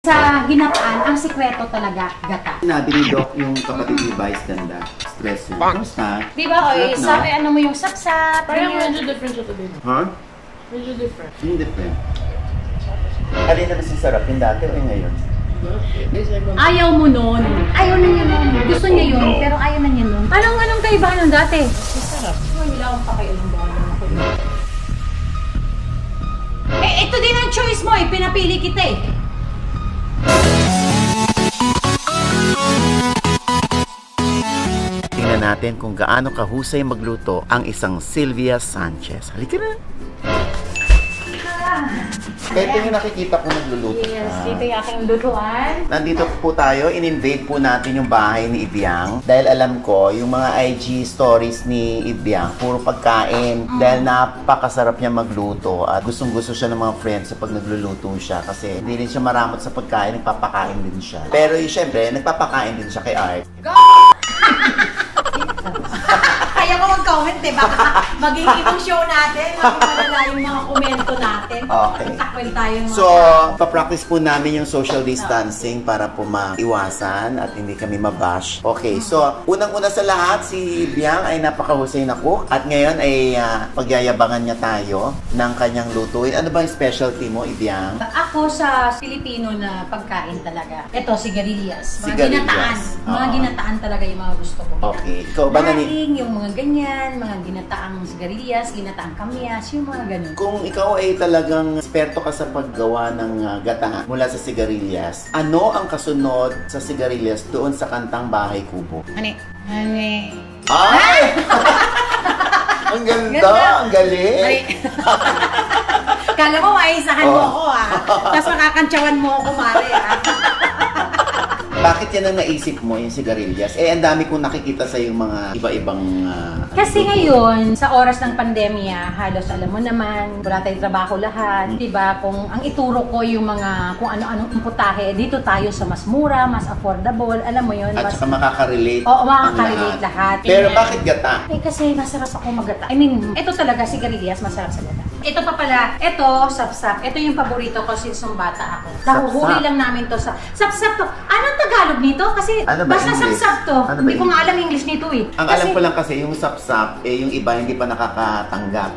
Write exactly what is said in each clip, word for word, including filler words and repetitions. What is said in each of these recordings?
Sa ginataan, ang sikreto talaga, gata. Sinabi ni Doc yung kapatid ni Vice ganda. Stress yun. Kamusta? Di ba, oy, sa, eh, ano mo yung sapsap? Parang medyo different siya today. Huh? Medyo different. Yung different. Alin na mas sarap yung dati o yung ngayon? Ayaw mo nun. Ayaw na niya nun. Gusto niya yun, pero ayaw na niya nun. Anong, anong kaibahan nun dati? Masarap. Wala akong pakialam ba ako. Eh, ito din ang choice mo eh. Pinapili kita eh. Tingnan natin kung gaano kahusay magluto ang isang Sylvia Sanchez. Halika na! Ito yung nakikita ko nagluluto. Yes, dito yung aking lutuan. Nandito po tayo, in-invade po natin yung bahay ni Ibiang. Dahil alam ko, yung mga I G stories ni Ibiang, puro pagkain. Mm. Dahil napakasarap niya magluto at gustong-gusto siya ng mga friends sa pag nagluluto siya. Kasi hindi rin siya maramot sa pagkain, nagpapakain din siya. Pero yung syempre, nagpapakain din siya kay Art. Go! Kaya ko mag-comment eh, baka maging ibang show natin, maging malala yung mga komento natin. Okay. Takwil tayo mga So, pa-practice po namin yung social distancing para po maiwasan at hindi kami mabash. Okay, so unang-una sa lahat, si Biang ay napakahusay na cook at ngayon ay uh, pagyayabangan niya tayo ng kanyang lutuin. Ano ba yung specialty mo, Ibiang? Ako sa Filipino na pagkain talaga. Ito, sigarilyas. Mga Sigarilyas. ginataan. Mga Oo. ginataan talaga yung mga gusto ko. Okay, ikaw ba nani... Laing, yung mga ganyan, mga ginataang sigarilyas, ginataang kamyas, yung mga ganun. Kung ikaw ay talagang eksperto ka sa paggawa ng uh, gata mula sa sigarilyas, ano ang kasunod sa sigarilyas doon sa kantang Bahay Kubo? Ano? Ano? Ay! Ang ganda! Ganda. Ang galing! Ay. Kala ko maisahan mo Oh. ako ah. Tapos makakantsawan mo ako, Mare ah. Bakit yan ang naisip mo, yung sigarilyas? Eh, ang dami kong nakikita sa yung mga iba-ibang... Uh, Kasi ngayon, sa oras ng pandemya, halos alam mo naman, wala tayong trabaho lahat. Hmm. Diba? Kung ang ituro ko yung mga, kung ano-anong putahe, dito tayo sa mas mura, mas affordable, alam mo yun. At mas, saka makaka-relate. Oo, ang makaka-relate lahat. Pero Ganyan. bakit gata? Eh kasi masarap ako magata. I mean, ito talaga sigarilyas, masarap sa gata. Ito pa pala, ito, sapsap. Ito yung paborito ko since nung bata ako. Nahuhuli Sapsap? lang namin to sa... Sapsap to. Anong Tagalog nito? Kasi Ano ba basta English? sapsap to. Ano ba Hindi ko nga English? alam English nito eh. Ang Kasi, alam ko lang kasi, yung sapsap, eh, yung iba hindi pa nakakatanggap.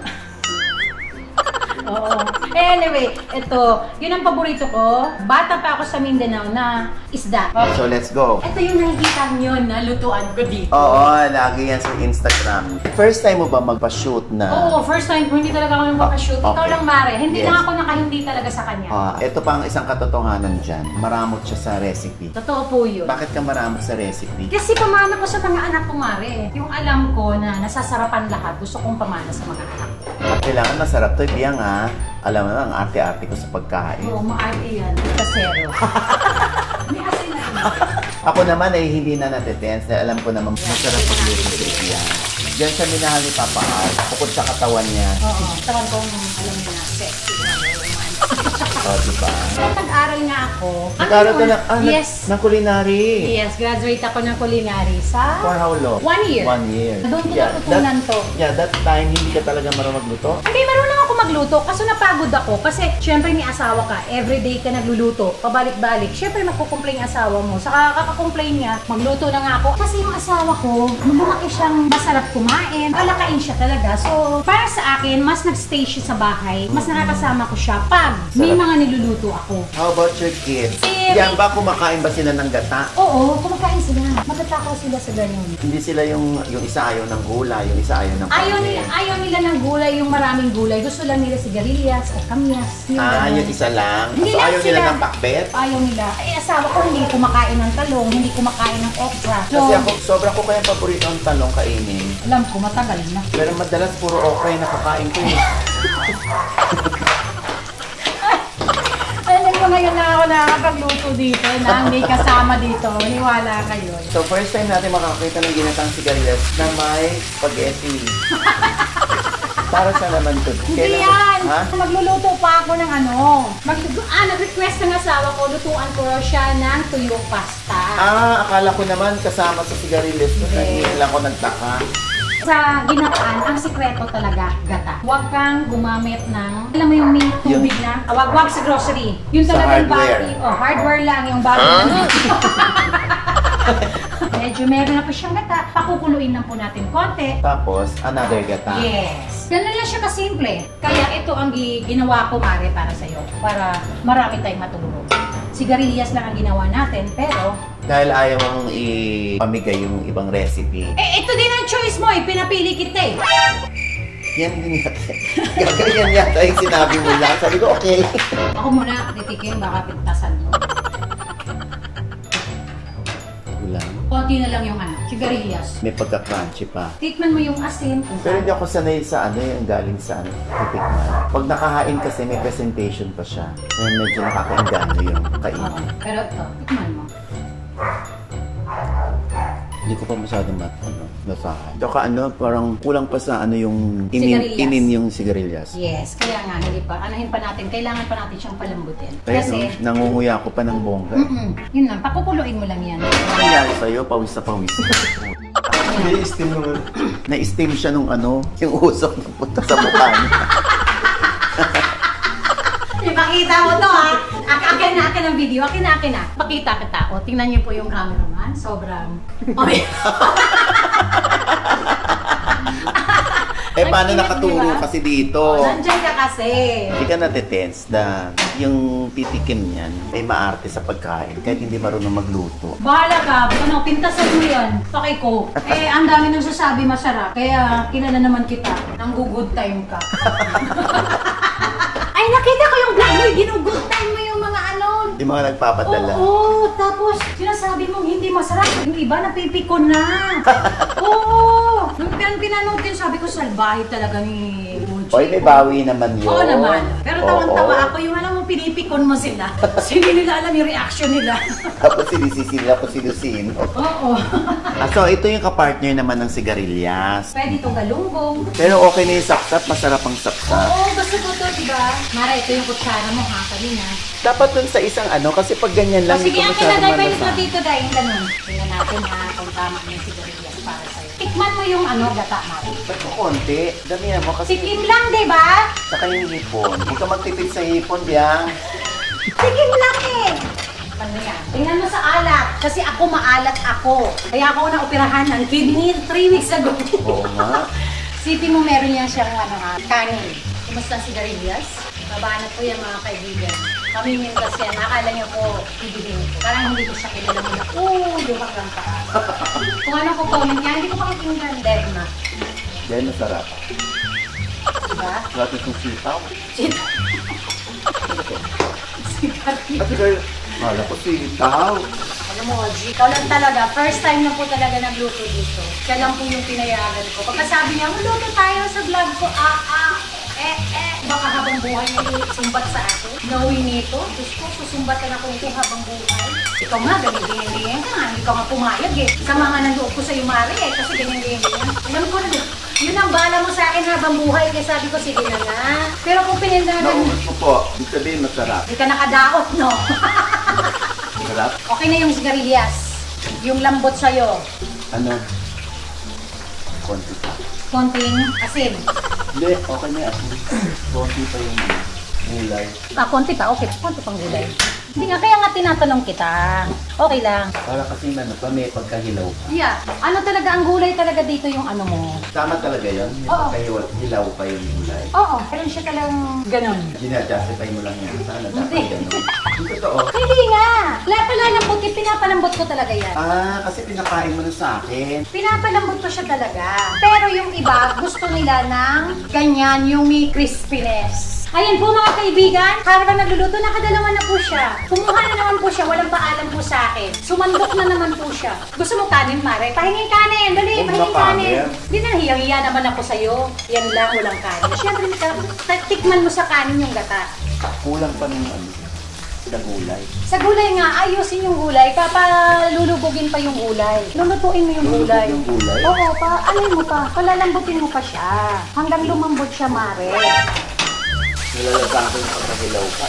Oo. Anyway, ito, yun ang paborito ko. Bata pa ako sa Mindanao na isda. So, let's go. Ito yung nakikita nyo na lutuan ko dito. Oo, lagi yan sa Instagram. First time mo ba magpa-shoot na? Oo, first time ko, hindi talaga ako nagpapashoot. Ikaw Okay. lang, Mare. Hindi Yes. lang ako nakahindi talaga sa kanya. Ah, ito pa ang isang katotohanan dyan. Maramot siya sa recipe. Totoo po yun. Bakit ka maramot sa recipe? Kasi pamana ko sa mga anak ko, Mare. Yung alam ko na nasasarapan lahat, gusto kong pamana sa mga anak ko. Kailangan masarap to, Biyang ha. Alam mo na, ang arte-arte ko sa pagkain. Oo, maarte yan. Kasero. May asin na. Ako naman ay hindi na natitense dahil alam ko naman masarap magluto si Biyang. Diyan sa minahal ni Papa Art, bukod sa katawan niya. Oo, tawan kong alam mo na, sexy na romantic. O, diba? Nag-aral nga ako. Nag-aral ka Ano ng, ah, Yes. ng culinary. Yes, graduate ako ng culinary sa... For how long? One year. One year. Doon ko Yeah, natutunan that- to. Yeah, that time, hindi ka talaga marunong magluto? Hindi, marunong ako magluto. Kaso napagod ako. Kasi, syempre may asawa ka. Everyday ka nagluluto. Pabalik-balik. Syempre, magkukomplain yung asawa mo. Saka kakakomplain niya, magluto na nga ako. Kasi yung asawa ko, lumaki siyang masarap kumain. Malakain siya talaga. So, para sa akin, mas nagstay siya sa bahay. Mas nakakasama ko siya pag may Sarap. mga niluluto ako. How about your kids? Eh, Yan ba, kumakain ba sila ng gata? Oo, kumakain sila. Magtatakaw sila sa ganun. Hindi sila yung yung isa ayaw ng gulay, yung isa ayaw ng Ayaw kanin. nila, ayaw nila ng gulay, yung maraming gulay. Gusto lang nila sigarilyas o kamyas. Yung Ah, ganun. yung isa lang. Hindi So, lang ayaw nila sila. ng pakbet? Ayaw nila. Eh, asawa ko hindi kumakain ng talong, hindi kumakain ng okra. So, Kasi ako, sobra ko kaya paborito ang talong kainin. alam ko, matagal na. Pero madalas puro okra yung nakakain ko eh. Alam mo ngayon na ako nakakapagluto dito, na may kasama dito. Niwala kayo. So first time natin makakita ng ginatang sigarilyas na may spaghetti. Para sa naman to. Hindi Kailan- yan! Ha? Magluluto pa ako ng ano. Mag ah, nag-request ng asawa ko, lutuan ko siya ng tuyo pasta. Ah, akala ko naman kasama sa sigarilyas. Hindi. Hindi lang ako nagtaka. Sa ginataan, ang sikreto talaga, gata. Huwag kang gumamit ng, alam mo yung may tubig na, ah, wag, wag sa grocery. Yung Sa talagang hardware. bagay, oh, hardware lang yung bagay. Medyo meron na po siyang gata, pakukuluin lang po natin konti. Tapos, another gata. Yes. Ganun lang siya kasimple. Kaya ito ang gi- ginawa ko, Mare, para sa'yo. Para marami tayong matulog. Sigarilyas lang ang ginawa natin, pero... Dahil ayaw mong ipamigay yung ibang recipe. Eh, ito din ang choice mo eh. Pinapili kita eh. Yan din yata. Gaganyan yata yung sinabi mo lang. Sabi ko, okay. Ako muna, titikim, baka pintasan mo. Ulam. Konti na lang yung ano, sigarilyas. May pagka-crunchy pa. Tikman mo yung asin. Kung Pero saan. hindi ako sanay sa ano yung galing sa ano, titikman. Pag nakahain kasi may presentation pa siya. Kaya medyo nakakaingano yung Oo. kainin. Pero ito, tikman mo. Hindi ko pa masyadong mat, ano, nasahan. Tsaka ano, parang kulang pa sa ano yung inin, Sigarilyas. inin yung sigarilyas. Yes, kaya nga, hindi pa. Anahin pa natin. Kailangan pa natin siyang palambutin. Kaya Kasi, no, nangunguya ko pa ng bongga. mm-mm, yun lang, pakukuluin mo lang yan. Ano nangyari sa'yo? Pawis na pawis. Na-steam naman. Na-steam siya nung ano, yung usok na punta sa mukha niya. Ipakita mo to ha. Ak akin na akin ang video. Akin na akin na. Pakita kita. O, tingnan niyo po yung cameraman. Sobrang... Okay. Eh, paano Ang cute, nakaturo diba? kasi dito? O, nandyan ka kasi. Hindi ka natitense na yung titikim niyan ay maarte sa pagkain kahit hindi marunong magluto. Bahala ka. Ano, pintasan mo yan. Pakay ko. Eh, ang dami nang sasabi masarap. Kaya, kilala naman kita. Nang good time ka. Ay, nakita ko yung vlog mo. Ginugood time mo yung mga ano. Yung mga nagpapadala. Oo, tapos sinasabi mong hindi masarap. Yung iba napipikon na. Oo. Nung pinang pinanood din, sabi ko, salbahe talaga ni Mochi. Oy, may bawi naman yun. Oo naman. Pero tawang-tawa Oo. ako yung alam mo, pinipikon mo sila. Kasi hindi nila alam yung reaction nila. Tapos sinisisila ko sinusino. Oo. Ah, so, ito yung kapartner naman ng sigarilyas. Pwede itong galunggong. Pero okay na yung sapsap, masarap ang sapsap. Oo, gusto ko to, diba? Mara, ito yung kutsara mo ha, kanina. Dapat dun sa isang ano, kasi pag ganyan lang, O sige, ang hindi ko masyadong kinagay pa yung malasa. dito dahil ganun. Tingnan natin ha, kung tama yung sigarilyas para sa'yo. Tikman mo yung ano, gata, Mara. Ba't ko konti? Damihan mo kasi Tikim lang, diba? saka yung hipon. Huwag ka magtipid sa hipon, Biang. Tikim lang eh. Ano yan? Tingnan mo sa alat. Kasi ako maalat ako. Kaya ako na-operahan ng kidney three weeks ago. Oo nga. Sipin mo meron yan siyang ano, ha, kanin. Kumusta si Darius? Mabanat po yan mga kaibigan. Kami mintas yan. Nakala niyo po ibihin ko. Parang hindi ko siya kilala mo na, oh, lumang lang pa. Kung ano ko comment niya, hindi ko pakikinggan. Dead na. Dahil masarap. Diba? Grabe kong sitaw. Shit. Sigarilyo. At girl, wala ko sitaw. Alam mo, G, ikaw lang talaga. First time na po talaga nagluto dito. Siya lang po yung pinayagan ko. Pagkasabi niya, magluto tayo sa vlog ko. Ah, ah, eh, eh. Baka habang buhay niya sumbat sa akin. Knowing nito, Diyos ko, susumbatan ako ito habang buhay. Ikaw nga, ganyan-ganyan ka nga. Hindi ka nga pumayag eh. Sa mga nandoon ko sa'yo, Mari eh. Kasi ganyan-ganyan. Alam ko na, yun ang bala mo sa akin habang buhay. Kaya sabi ko, sige na nga. Pero kung pinagdagan, Naubos ko po. Ibig sabihin masarap. hindi ka nakadaot, no? Masarap? Okay na yung sigarilyas. Yung lambot sa'yo. Ano? Konti pa. Konting asin. Hindi, okay na yan. Konti pa yung ano, gulay. Ah, konti pa. Okay. Konti pang gulay. Hindi nga, kaya nga tinatanong kita. Okay lang. Para kasi ano pa, may pagkahilaw pa. Yeah. Ano talaga, ang gulay talaga dito yung ano mo. Tama talaga yun? May Oo. pagkahilaw pa yung gulay. Oo. Meron siya talagang ganun. Gina-justify mo lang yan. Sana dapat Hindi. gano'n. Hindi totoo. Hindi nga. Wala pala lambot. Pinapalambot ko talaga yan. Ah, kasi pinakain mo na sa akin. Pinapalambot ko siya talaga. Pero yung iba, gusto nila ng ganyan, yung may crispiness. Ayan po mga kaibigan, habang nagluluto, nakadalawa na po siya. Kumuha na naman po siya, walang paalam po sa akin. Sumandok na naman po siya. Gusto mo kanin, Mare? Pahingin kanin, dali, Huwag na pahingin kanin. kanin. Hindi na, hiyang-hiya naman ako sa'yo. Yan lang, walang kanin. Siyempre, ta- tikman mo sa kanin yung gata. Kulang pa ng ano, sa gulay. Sa gulay nga, ayusin yung gulay, papalulubugin pa yung gulay. Lulutuin mo yung Lulubog gulay. yung gulay? Oo, pa, alay mo pa, palalambutin mo pa siya. Hanggang lumambot siya, Mare. Nilalagaan ko yung pagkahilaw pa. eh. Oo,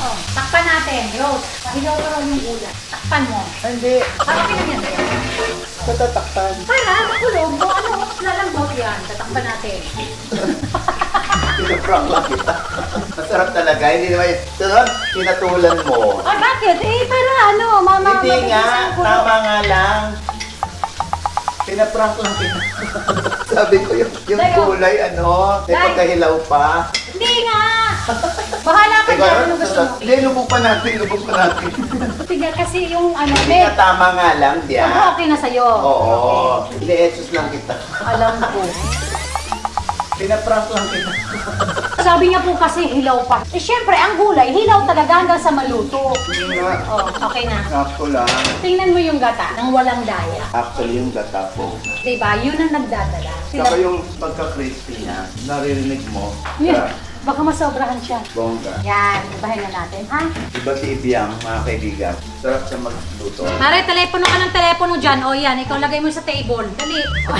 Oh, takpan natin, Rose. Pahilaw pa rin yung ulam. Takpan mo. Hindi. Harapin na yan. Katatakpan. Para, makulog mo. Ano, lalambot yan. Tatakpan natin. Pinaprank lang kita. Masarap talaga. Hindi naman yun. Sunod, pinatulan mo. Ah, bakit? Eh, para ano, mama. Hindi nga. mabilis ang kulo. Tama nga lang. Pinaprank lang kita. Sabi ko yung, yung Dayo. kulay, ano, may Day. pagkahilaw pa. Hindi nga. Bahala ka Ikaw, dyan. Ano gusto mo? Hindi, lubog pa natin, lubog pa natin. Sige, kasi yung ano, Hindi nga tama nga lang, Ano, diya. okay na sa'yo. Oo. Okay. Hindi, etos lang kita. Alam ko. Pinaprank lang kita. Sabi niya po kasi hilaw pa. Eh, syempre, ang gulay, hilaw talaga hanggang sa maluto. Hindi nga. Oh, okay na. Sakto lang. Tingnan mo yung gata ng walang daya. Actually, yung gata po. Diba? Yun ang nagdadala. Saka yung pagka-crispy niya, naririnig mo. Yeah. Sa Baka masobrahan siya. bongga. Yan, ibahin na natin, ha? Iba si Ibiang, mga kaibigan. Sarap siya magluto. Pare, telepono ka ng telepono dyan. O yan, ikaw lagay mo sa table. Dali.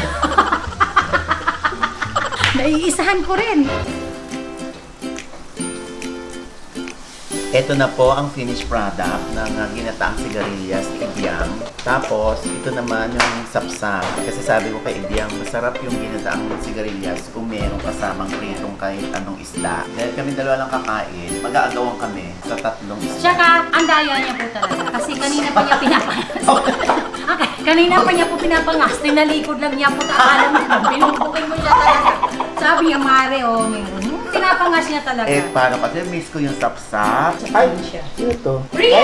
Naiisahan ko rin. Ito na po ang finished product ng uh, ginataang sigarilyas ni Ibiang. Tapos, ito naman yung sapsap. Kasi sabi ko kay Ibiang, masarap yung ginataang sigarilyas kung merong kasamang pritong kahit anong isda. Dahil kami dalawa lang kakain, mag-aagawan kami sa tatlong isda. Tsaka, ang daya niya po talaga. Kasi kanina pa niya pinapangas. Okay, kanina pa niya po pinapangas. Tinalikod lang niya po. Alam mo, pinumpukin mo siya talaga. Sabi niya, Mare, oh, mayroon. Pinapangas niya talaga. Eh, paano kasi miss ko yung sapsap. Ay, siya. Sino to? Ria!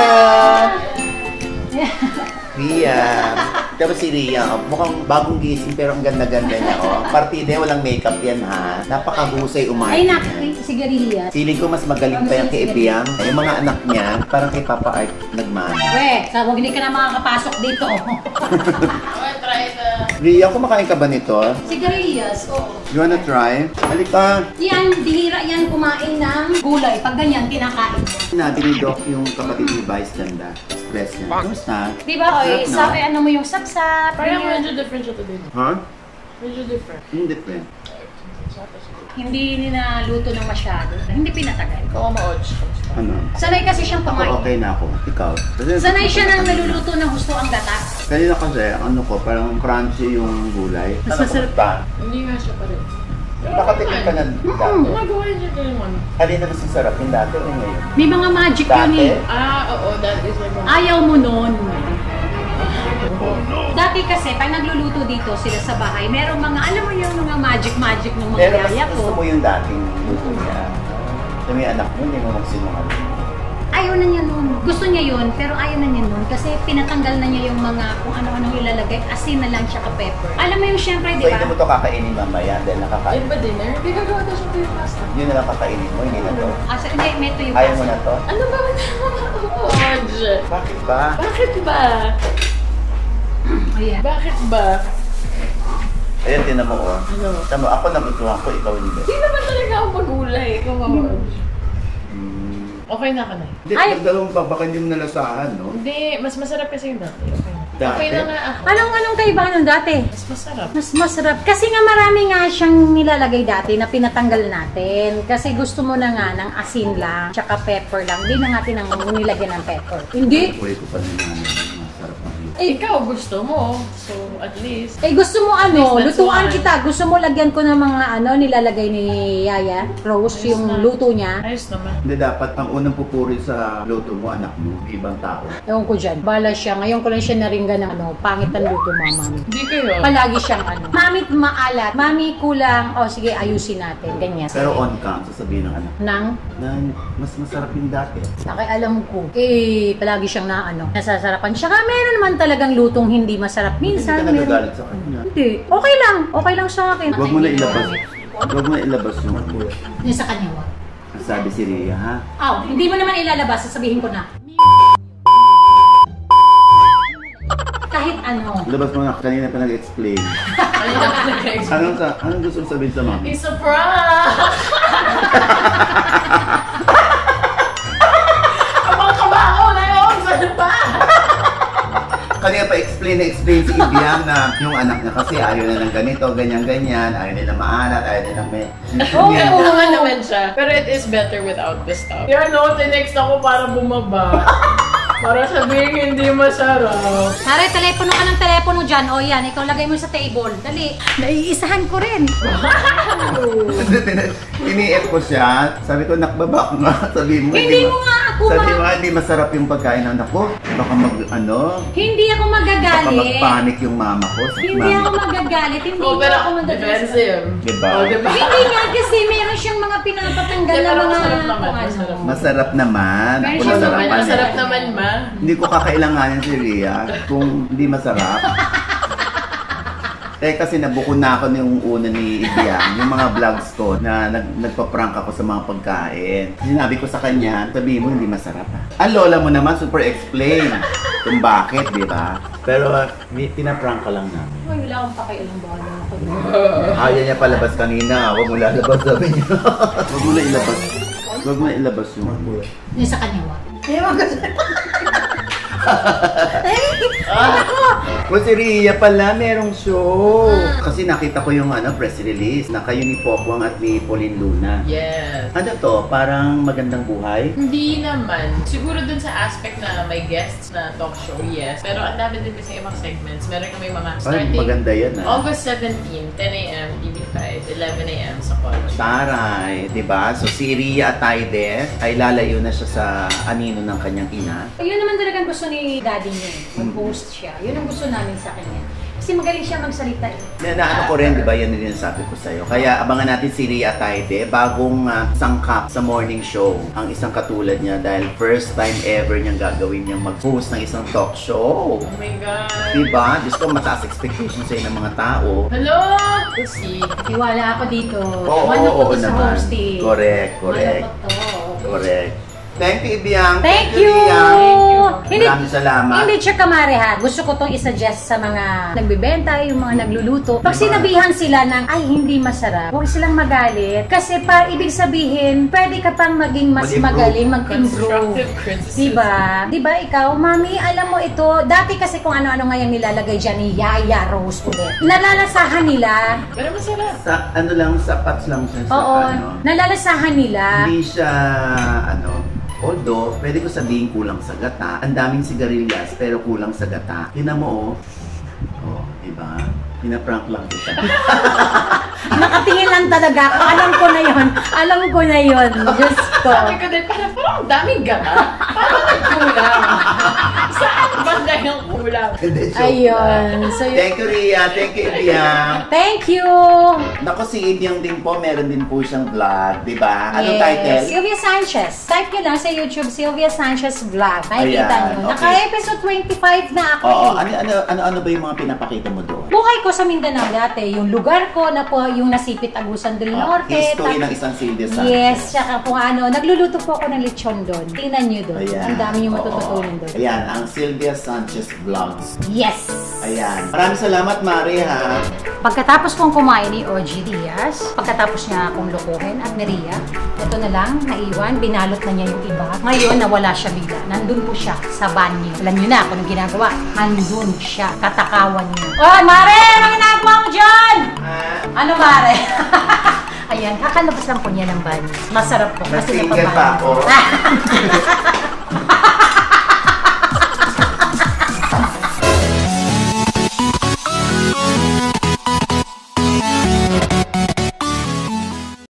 Ria! Ria. Tapos si Ria, oh, mukhang bagong gising pero ang ganda-ganda niya. Oh. Partida, walang makeup yan ha. Napakahusay umarte Ay, nak, niya. sigarilyas. Feeling ko mas magaling pa yan kay Ibiang. Yung mga anak niya, parang kay Papa Art nagmano. We, sa huwag hindi ka na makakapasok dito. Okay, try it. Uh, Ria, kumakain ka ba nito? Sigarilyas, oo. You wanna try? Halika. Yan, dihira yan kumain ng gulay. Pag ganyan, kinakain mo. Nabi ni Doc yung kapatid ni Vice ganda. Stress niya. Kamusta? Di ba, oy, Sarap, no? sabi ano mo yung sapsap. parang ganyan. medyo different siya today. Ha? Medyo different. Hindi different. Hindi nilaluto ng masyado. Hindi pinatagal. Ikaw ang ma-odds. Ano? Sanay kasi siyang Ako kumain. okay na ako. Ikaw? Kasi, Sanay siya nang naluluto ng gusto ang gata. Kanina kasi, ano ko, parang crunchy yung gulay. Mas Ano masarap. ba? Hindi nga siya pa rin. Nakatikim ka na dati. Nagawa niya kayo man. Alin na mas masarap yung dati o ngayon? May mga magic yun Dati? eh. Ah, oo, that is like one. Ayaw mo nun. Dati kasi, pag nagluluto dito sila sa bahay, merong mga, alam mo yung mga magic-magic ng mga Pero mas yaya gusto ko. mo yung dating luto niya. Sa may anak mo, hindi mo magsinungaling. Ayaw na niya nun. Gusto niya yun, pero ayaw na niya nun. Kasi pinatanggal na niya yung mga kung ano-anong ilalagay. Asin na lang siya ka-pepper. Alam mo yung syempre, di So, ba? hindi mo to kakainin mamaya dahil nakakain. Di ba dinner? Hindi gagawa daw siya kayo pasta. Yun na lang kakainin mo, hindi na to. Asa, hindi, meto yung Ayaw mo pasta. na to? Ano ba? Odds. Bakit ba? Bakit ba? Ayan. Bakit ba? Ayan, tinan mo oh. Ano? Tama, ako nagustuhan ko, ikaw hindi. Hindi naman talaga ako pagulay. Ikaw ma-odds. Hmm. Okay na ka na. Hindi, Ay! pag dalawang pa, baka hindi mo nalasahan, no? Hindi, mas masarap kasi yung dati. Okay na. Dati? Okay na nga ako. Anong, anong kaibahan nun dati? Mas masarap. Mas masarap. Kasi nga marami nga siyang nilalagay dati na pinatanggal natin. Kasi gusto mo na nga ng asin lang, tsaka pepper lang. Hindi na natin ang nilagyan ng pepper. Hindi. Pwede ko pa rin naman. Masarap ang luto. Eh, ikaw gusto mo. So, at least. Eh gusto mo ano, At least that's lutuan one. kita. Gusto mo lagyan ko ng mga ano, nilalagay ni Yaya, Rose, Ayos yung na. luto niya. Ayos naman. Hindi, dapat ang unang pupuri sa luto mo, anak mo, ibang tao. Ewan ko dyan. Bala siya. Ngayon ko lang siya naringgan ng ano, pangit ang luto mo, mami. Hindi kayo. Palagi siyang ano. Mami maalat. Mami kulang. O sige, ayusin natin. Ganyan. Pero on cam, sasabihin ng anak, Nang, na mas masarap yung dati. Saka alam ko, eh, palagi siyang na ano, nasasarapan. Saka meron naman talagang lutong hindi masarap. Minsan, Hindi ka meron. nagagalit sa kanya. Hindi. Okay lang. Okay lang sa akin. Huwag mo na ilabas. Huwag mo na ilabas yung ano. Yung sa kanya, wag. Ang sabi si Rhea, ha? Aw, hindi mo naman ilalabas. Sasabihin ko na. Kahit ano. Ilabas mo na, kanina pa nag-explain. Ano na ka nag-explain? Anong, sa, anong gusto mong sabihin sa mami? It's a prank! Ang mga kabaho na yun! Saan pa? Kanina pa explain na explain si Ibiang na yung anak niya kasi ayaw na ng ganito, ganyan-ganyan, ayaw nila maalat, ayaw nila may... Oo. Yan. Oo nga naman siya. Pero it is better without the stuff. Kaya no, tinext ako para bumaba. Para sabihin hindi masarap. Mare, telepono ka ng telepono dyan. O yan, ikaw lagay mo sa table. Dali. Naiisahan ko rin. Ini-F ko siya. Sabi ko, nakbaba ko nga. Sabi mo, Hindi ma- mo nga ako Sabi ma- mo, hindi masarap yung pagkain ng anak ko. Baka mag, ano, Hindi ako baka magagalit. mag-panic yung mama ko. Hindi Mama. ako magagalit. Hindi Oh, pero ako magagalit. defensive. Diba? Oh, diba? Hindi nga kasi meron siyang mga pinapatanggal Hindi, na pero mga masarap naman, kung ano. masarap. Masarap naman. Pero Ako siya Masarap, nasarapan naman, eh. masarap naman, ma. Hindi ko kakailanganin si Rhea kung hindi masarap. Eh kasi nabuko na ako yung una ni Ibiang, yung mga vlogs ko na nag, nagpa-prank ako sa mga pagkain. Sinabi ko sa kanya, sabihin mo hindi masarap ha. Ang lola mo naman super explain kung bakit, di ba? Pero uh, pinaprank ka lang namin. Uy, wala akong pakialam ba ako. Ayaw niya palabas kanina, huwag mo lalabas sabi niya. Huwag mo na ilabas. Huwag mo na ilabas yung ano. Yung sa kanya, wa? Ewan ko sa... Kung si Rhea pala, merong show. Kasi nakita ko yung ano, press release na kayo ni Pokwang at ni Pauline Luna. Yes. Ano to? Parang magandang buhay? Hindi naman. Siguro dun sa aspect na may guests na talk show, yes. Pero ang dami din kasi ibang segments. Meron kami mga Ay, starting maganda yan ah. August seventeenth, ten a m T V five, eleven a m sa college. Taray, di ba? So si Rhea Ataide ay lalayo na siya sa anino ng kanyang ina. Yun naman talagang gusto ni daddy niya. eh. Mag-host siya. Yun ang gusto namin sa kanya. Kasi magaling siya magsalita eh. Na, na ano ko rin, di ba? Yan din yung sabi ko sa'yo. Kaya abangan natin si Rhea Ataide, bagong uh, sangkap sa morning show. Ang isang katulad niya dahil first time ever niyang gagawin niyang mag-host ng isang talk show. Oh my God. Di ba? Diyos ko, mataas expectation sa'yo ng mga tao. Hello! We'll see. Tiwala ako dito. Oo, Manok oo, ko to sa naman. hosting. Correct, correct. Manok ko to. Correct. Thank you, Ibiang. Thank you! Rhea. Hindi, Maraming salamat. hindi siya kamare ha. Gusto ko tong isuggest sa mga nagbebenta, yung mga nagluluto. Pag Diba? sinabihan sila ng, ay, hindi masarap, huwag silang magalit. Kasi pa, ibig sabihin, pwede ka pang maging mas Mag-improve. magaling, mag-improve. Constructive criticism. Diba? Diba ikaw, mami, alam mo ito, dati kasi kung ano-ano nga yung nilalagay dyan ni Yaya Rose ulit. Nalalasahan nila. Pero masarap. Sa, ano lang, sapat lang siya sa Oo, ano. nalalasahan nila. Hindi siya, ano, although, pwede ko sabihin kulang sa gata. Ang daming sigarilyas, pero kulang sa gata. Tingnan mo, oh. Oh, diba? Pinaprank lang kita. Nakatingin lang talaga ako. Alam ko na yon. Alam ko na yon. Diyos ko. Sabi ko din, parang, parang ang daming gata. Parang nagkulang. Saan banda yung kulang? Hindi, joke Ayun. lang. So, yun. Thank you, Rhea. Thank you, Ibiang. Thank you! Naku, si Ibiang din po, meron din po siyang vlog, di ba? Anong title? Sylvia Sanchez. Type nyo lang sa YouTube, Sylvia Sanchez Vlog. Makikita Ayan, nyo. okay. Naka-episode twenty-five na ako. Oo, eh. ano, ano, ano, ano ba yung mga pinapakita mo doon? Buhay ko sa Mindanao dati. Yung lugar ko na po, yung nasipit Agusan del Oh, Norte. history Tap- ng isang Sylvia Sanchez. Yes, tsaka kung ano. Nagluluto po ako ng lechon doon. Tingnan nyo doon. Ayan. Ang dami yung Oo. matututunan doon. Ayan, ang Sylvia Sanchez Vlogs. Yes! Ayan. Maraming salamat, Mari, ha? Pagkatapos kong kumain ni O G Diaz, pagkatapos niya akong lukuhin at Maria, ito na lang, naiwan, binalot na niya yung iba. Ngayon, nawala siya bigla. Nandun po siya sa banyo. Alam niyo na kung anong ginagawa. Nandun siya. Katakawan niya. Oh, Mare! Ano ginagawa mo dyan? Ano, Mare? Ayan, kakalabas lang po niya ng banyo. Masarap po. Kasi Nag-finger pa napabanyo. ako.